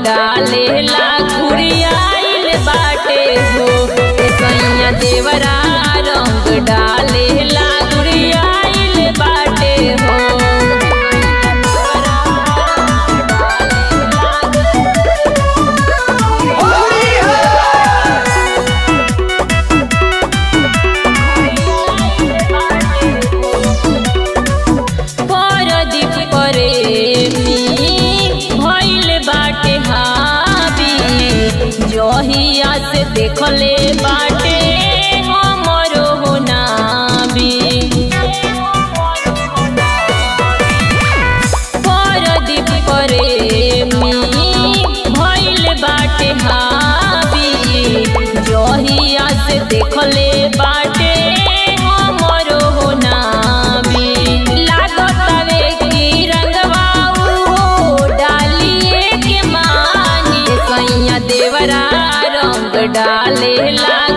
डाले ला घुरियाइल बाटे हो। सैया देवरा रंग डाले ला घुरियाइल बाटे हो। जहिया से देखले बाटे हमरो होना भी परदीप प्रेमी भइल बाटे हावी। जहिया से देखले बाटे हमरो होना भी लागतावे की रंगवा हो डालिए के मानी। सैया देवरा रंग डाले ला